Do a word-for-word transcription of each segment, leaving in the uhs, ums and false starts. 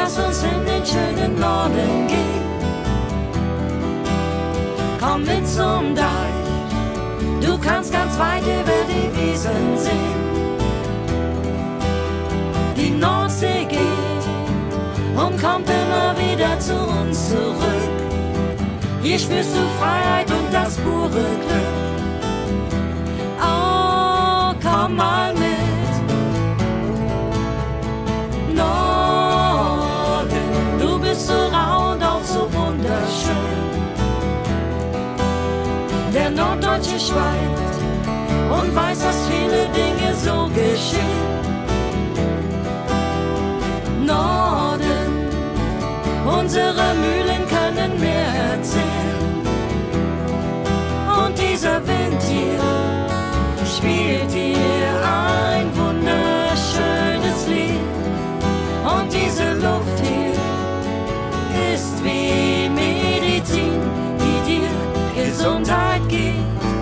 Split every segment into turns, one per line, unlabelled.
lass uns in den schönen Norden gehen. Komm mit zum Deich, du kannst ganz weit über die Wiesen sehen. Die Nordsee geht und kommt immer wieder zu uns zurück. Hier spürst du Freiheit und das pure Glück. Oh, komm mal mit. Norden, du bist so rau und auch so wunderschön. Der Norddeutsche schweigt und weiß, dass viele Dinge so geschehen. Norden, unsere Mühlen können mehr erzählen. Und dieser Wind hier spielt dir ein wunderschönes Lied. Und diese Luft hier ist wie Medizin, die dir Gesundheit gibt.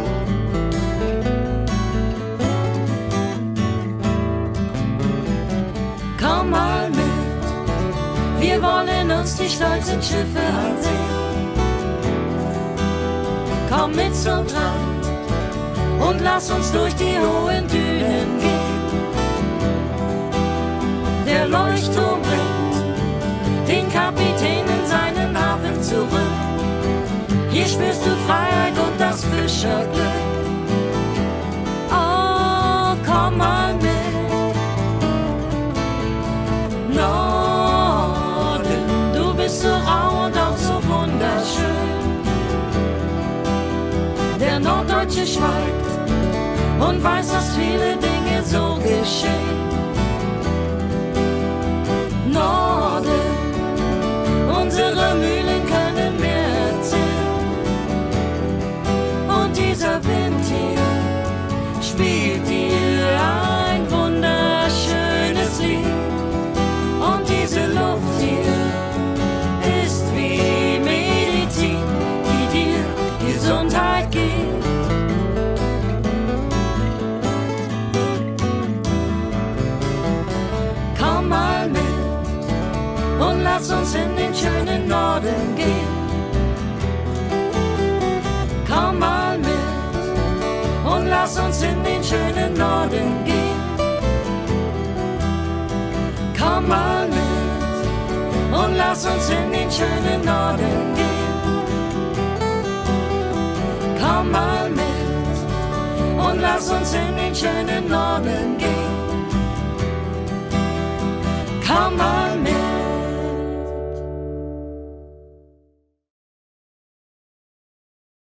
Komm mal mit, wir wollen uns die stolzen Schiffe ansehen. Komm mit zum Strand und lass uns durch die hohen Dünen gehen. Der Leuchtturm bringt den Kapitän in seinen Hafen zurück. Hier spürst du Freiheit und das Fischerglück. Oh, komm mal mit. Norden, du bist so rau und auch so wunderschön. Der Norddeutsche schweigt und weiß, dass viele Dinge so geschehen. Norden, unsere Mühlen können mehr erzählen. Und dieser Wind hier spielt dir ein wunderschönes Lied. Und diese Luft hier ist wie Medizin, die dir Gesundheit gibt. Komm mal mit und lass uns in den schönen Norden gehen. Komm mal mit und lass uns in den schönen Norden gehen. Komm mal mit und lass uns in den schönen Norden gehen. Komm mal mit und lass uns in den schönen Norden gehen. Komm mal